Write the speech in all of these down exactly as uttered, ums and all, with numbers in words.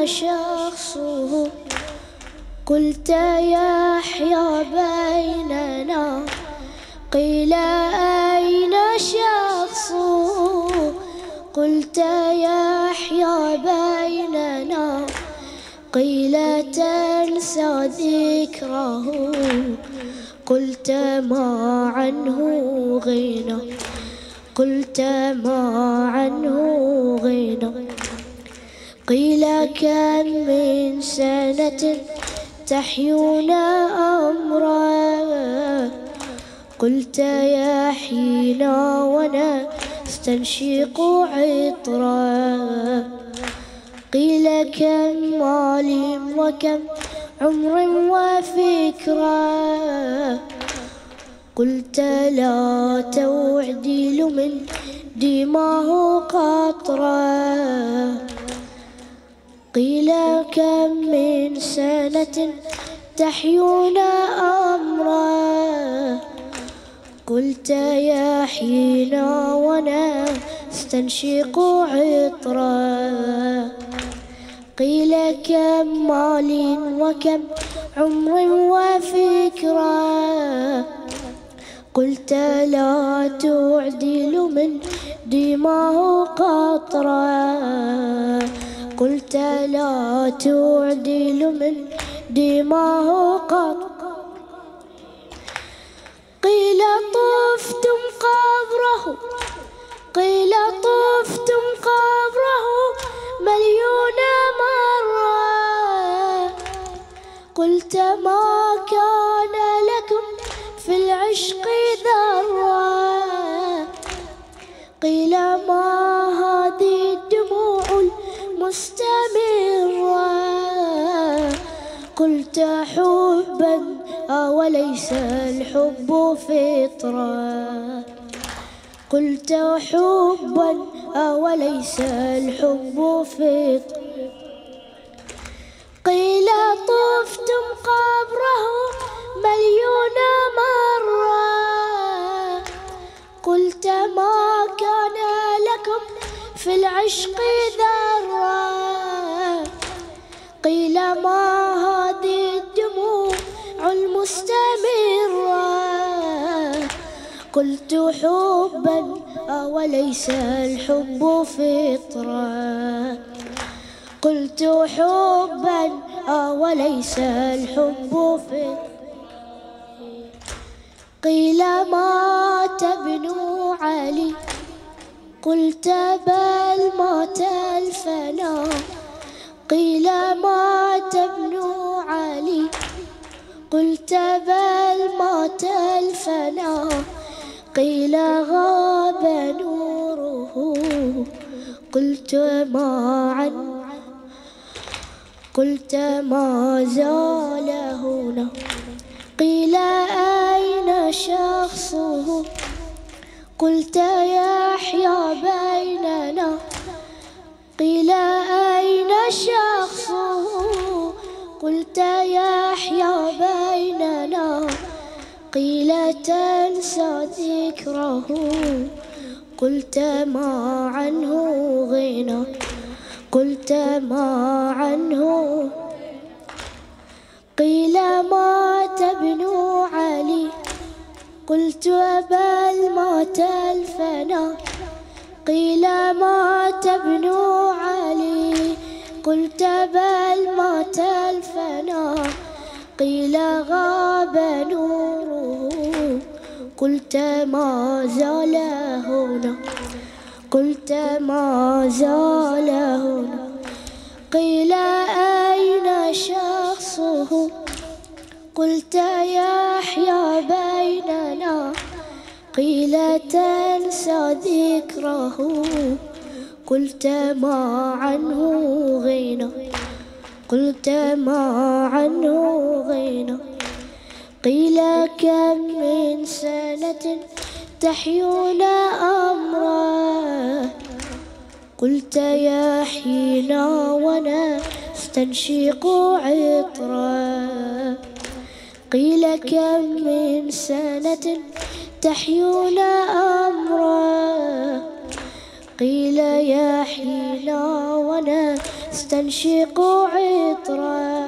شخصه قلت يحيى بيننا قيل أين شخصه قلت يحيى بيننا قيل تنسى ذكره قلت ما عنه غنى قلت ما عنه غنى قيل كم من سنة تحيون أمرا قلت يحيينا ونستنشق عطرا قيل كم مال وكم عمر وفكرا قلت لا تعدل من دماه قطرا قيل كم من سنة تحيون أمرا قلت يحيينا ونستنشق عطرا قيل كم مال وكم عمر وفكرا قلت لا تعدل من دماه قطرا قلت لا تعدل من دماه قطرا قيل طفتم قبره قيل طفتم قبره مليون مرة قلت ما كان لكم في العشق ذرة قيل ما هذه الدموع المستمرة قلت حبا أوليس الحب فطرة قلت حبا أوليس الحب فطرة قيل طفتم قبره مليون مرة قلت ما كان لكم في العشق ذرة قيل ما هذه الدموع المستمرة قلت حبا أوليس الحب فطرة قلت حبا أوليس الحب فطرة قيل مات ابن علي قلت بل مات الفنا قيل مات ابن علي قلت بل مات الفنا قيل غاب نوره قلت ما عن قلت ما زال هنا قيل أين شخصه قلت يحيى بيننا قيل أين شخصه قلت يحيى بيننا قيل تنسى ذكره قلت ما عنه غنى قلت ما عنه قيل مات ابن علي قلت بل مات الفنا قيل مات ابن علي قلت بل مات الفنا قيل غاب نوره قلت ما زال هنا قلت ما زال هنا قيل أين شخصه قلت يحيى بيننا قيل تنسى ذكره قلت ما عنه غنى قلت ما عنه غنى قيل كم من سنة تحيون أمرا قلت يحيينا ونستنشق عطرا قيل كم من سنة تحيون أمرا قيل يحيينا ونستنشق استنشق عطرا.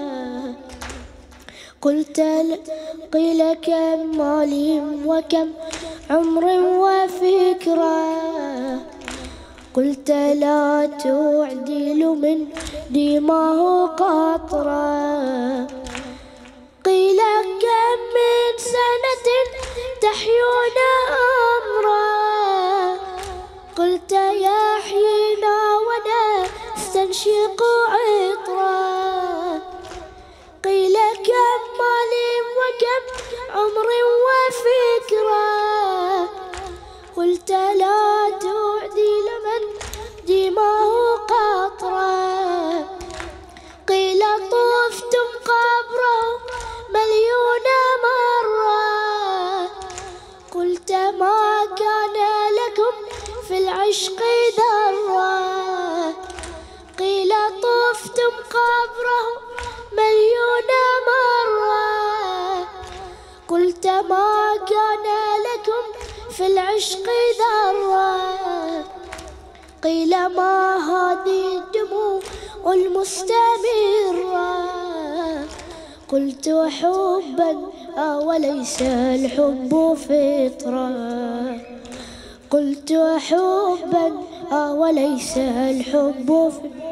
قلت قيل كم مال وكم عمر وفكرة، قلت لا تعدل من دماه قطرة. قيل كم من سنة تحيون أمرا، قلت يحيينا ونستنشق عطرا. قيل كم مال وكم عمر وفكرة، قلت لا تعدل من دماه قطرة. قيل طفتم قبره مليون مرة، قلت ما كان لكم في العشق ذرة. قيل طفتم قبره مليون مرة، قلت ما كان لكم في العشق ذرة. قيل ما هذه الدموع المستمرة، قلت حبا أوليس الحب فطرة. قلت حبا أوليس الحب فطرة.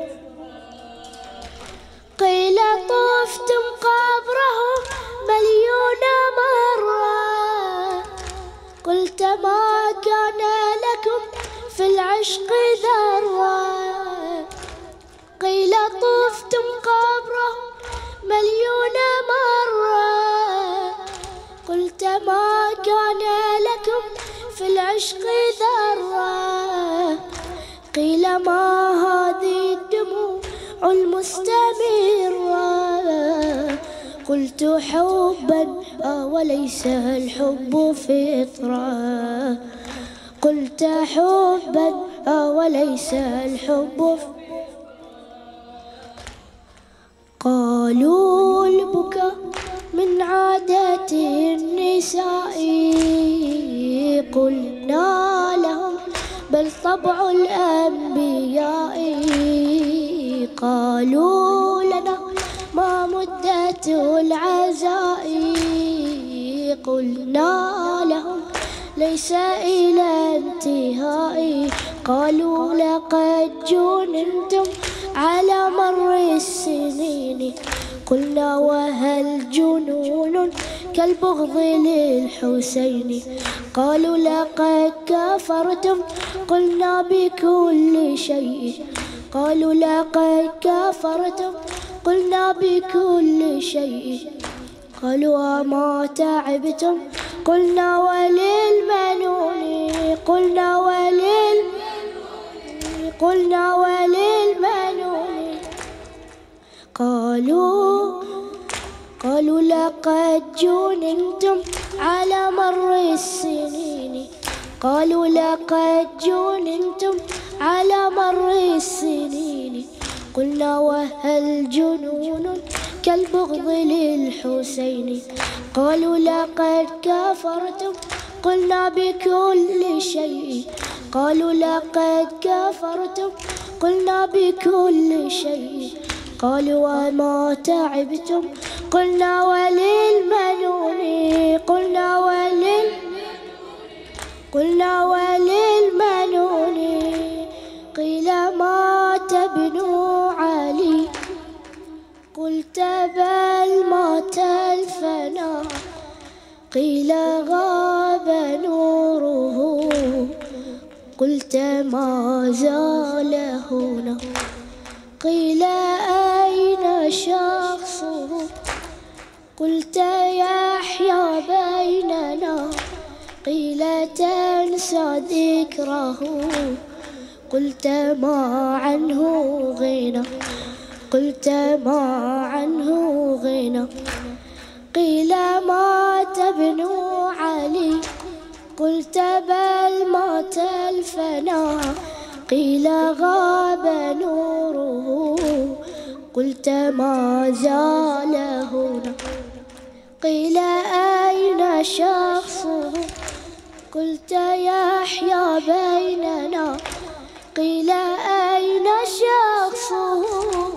قيل طفتم قبره مليون مرة، قلت ما كان لكم في العشق ذرة. قيل طفتم قبره مليون مرة، قلت ما كان لكم في العشق ذرة. قيل ما هذه الدموع المستمرة، قلت حبا وليس الحب فطرة. قلت حبا وليس الحب فطرة. قالوا البكاء من عادة النساء، قلنا لهم بل طبع الأنبياء. قالوا لنا ما مدة العزاء، قلنا لهم ليس إلى انتهاء. قالوا لقد جننتم على مر السنين، قلنا وهل جنون كالبغض للحسين. قالوا لقد كفرتم، قلنا بكل شيء. قالوا لقد كفرتم، قلنا بكل شيء. قالوا أما تعبتم، قلنا وللمنون. قلنا ولل قلنا وللمنون. قالوا قالوا لقد جننتم على مر السنين. قالوا لقد جننتم على مر السنين، قلنا وهل جنون كالبغض للحسين. قالوا لقد كفرتم، قلنا بكل شيء. قالوا لقد كفرتم، قلنا بكل شيء. قالوا وما تعبتم، قلنا وللمنون. قلنا ولل قلنا وللمنون. قيل مات ابن علي، قلت بل مات الفنا. قيل غاب نوره، قلت ما زال هنا. قيل أين شخصه، قلت يحيا بيننا. قيل تنسى ذكره، قلت ما عنه غنى. قلت ما عنه غنى. قيل مات ابن علي، قلت بل مات الفنا. قيل غاب نوره، قلت ما زال هنا. قيل أين شخصه، قلت يحيا بيننا. قيل أين شخصه،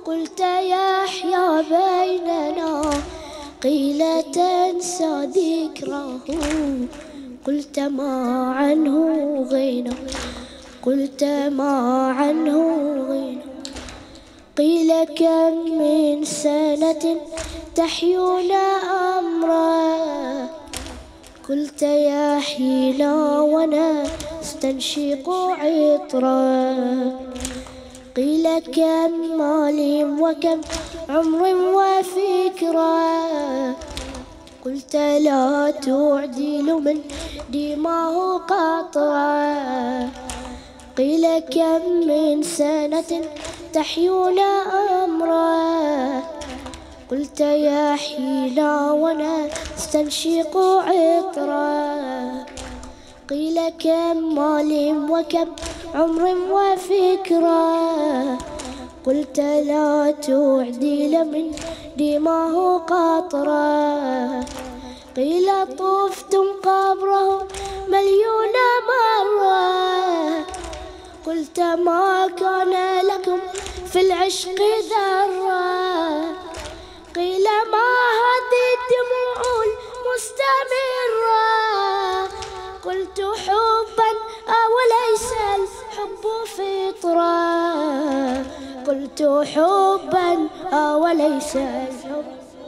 قلت يحيا بيننا، قيل تنسى ذكره، قلت ما عنه غنى، قلت ما عنه غنى. قيل كم من سنة تحيون أمرا، قلت يحيينا ونستنشق عطرا. قيل كم مال وكم عمر وفكرا، قلت لا تعدل من دماه قطرا. قيل كم من سنة تحيون أمرا، قلت يحيينا ونستنشق عطرا. قيل كم مال وكم عمر وفكرا، قلت لا تعدل من دماه قطرا. قيل طفتم قبره مليون مرة، قلت ما كان لكم في العشق ذرة. قيل ما هذه الدموع المستمرة، قلت حبا أوليس الحب فطرة، قلت حبا أوليس الحب.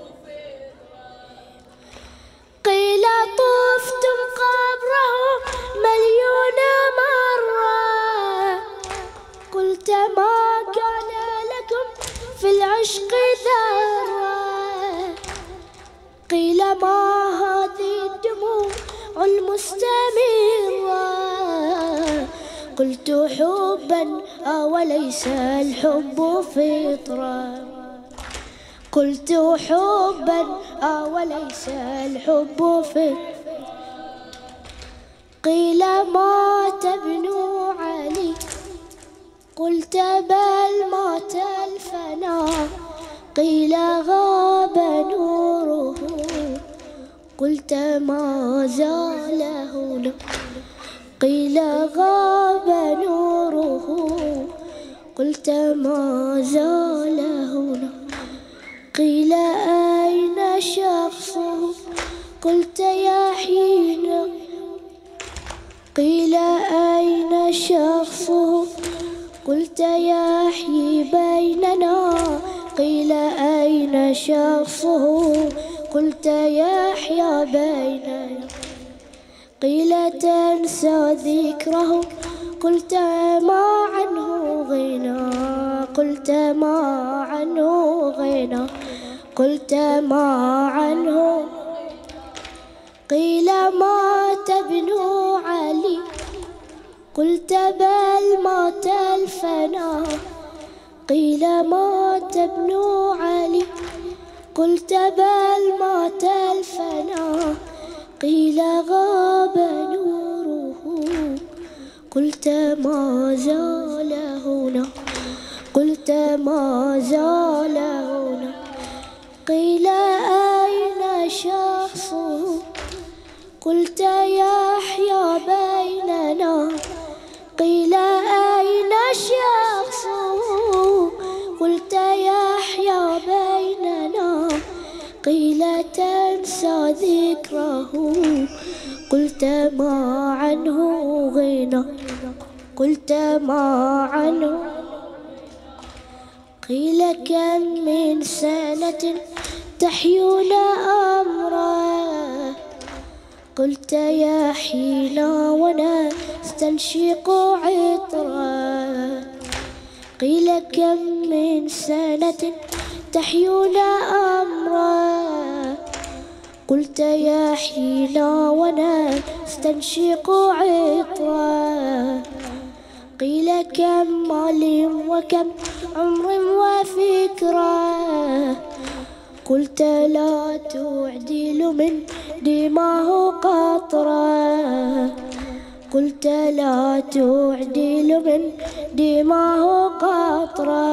قيل طفتم قبره مليون مرة، قلت ما كان لكم في العشق ذرة. قيل ما هذه الدموع المستمرة، قلت حبا أوليس الحب فطرة، قلت حبا أوليس الحب فطرة. قيل مات ابن علي، قلت بل مات الفنا. قيل غاب نوره، قلت ما زال هنا. قيل غاب نوره، قلت ما زال هنا. قيل أين شخصه، قلت يحيينا. قيل أين شخصه، قلت يحيي بيننا. قيل أين شخصه، قلت يحيا بيننا. قيل تنسى ذكره، قلت ما عنه غنى، قلت ما عنه غنى، قلت ما عنه. قيل مات ابن علي، قلت بل مات الفنا. قيل مات ابن علي، قلت بل مات الفنا. قيل غاب نوره، قلت ما زال هنا، قلت ما زال هنا. قيل أين شخصه، قلت يحيا بيننا. قيل أين شخصه، قلت يحيا بيننا. قيل تنسى ذكره، قلت ما عنه غنى، قلت ما عنه. قيل كم من سنة تحيون أمرا، قلت يحيينا ونستنشق عطرا. قيل كم من سنة تحيون أمرا، قلت يحيينا ونستنشق عطرا. قيل كم مال وكم عمر وفكرا، قلت لا تعدل من دماه قطرا. قلت لا تعدل من دماه قطرا.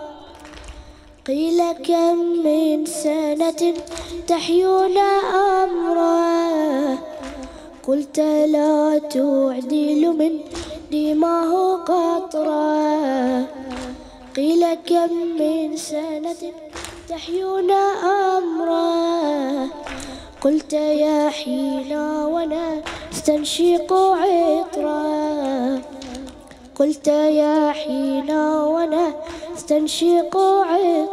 قيل كم من سنة تحيون أمرا، قلت لا تعدل من دماه قطرا. قيل كم من سنة تحيون أمره، قلت يا حينا ونستنشق عطره، قلت يا حينا ونستنشق عطره.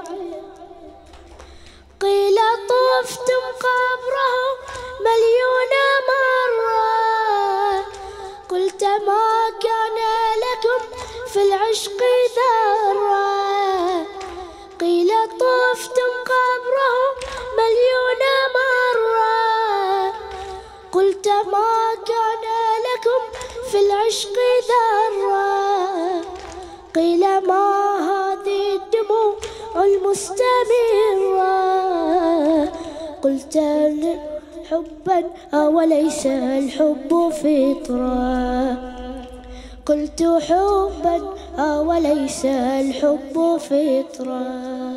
قيل طفتم قبره مليون مرة، قلت ما كان لكم في العشق ذرة، قيل طفتم قبره مليون مرة، قلت ما كان لكم في العشق ذرة، قيل ما هذه الدموع المستمرة، قلت حبا أوليس الحب فطرة، قلت حبا أوليس الحب فطرة.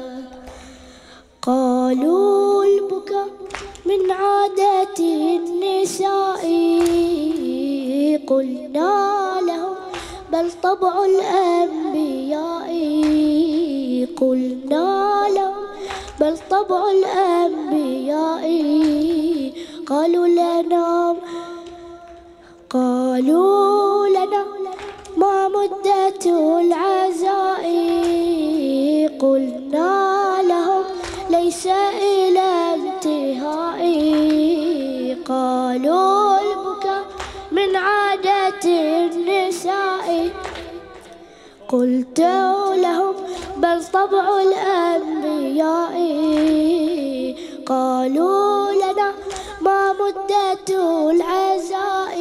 قالوا البكاء من عادة النساء، قلنا لهم بل طبع الأنبياء، قلنا لهم بل طبع الأنبياء. قالوا لنا قالوا لنا ما مدة العزاء، قلنا لهم ليس إلى انتهاء. قالوا البكاء من عادة النساء، قلت لهم بل طبع الأنبياء. قالوا لنا ما مدة العزاء،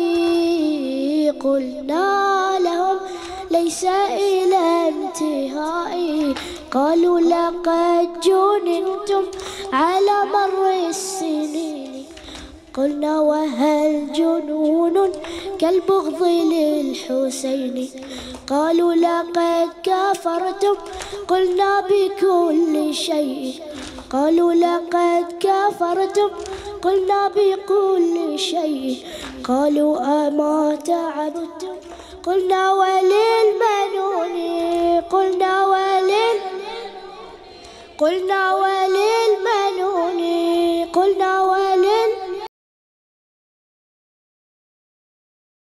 قلنا لهم ليس إلى انتهاء. قالوا لقد جننتم على مر السنين، قلنا وهل جنون كالبغض للحسين. قالوا لقد كفرتم، قلنا بكل شيء. قالوا لقد كفرتم، قلنا بكل شيء. قالوا أما تعبدتم، قلنا وللمنون، قلنا ولل قلنا ولل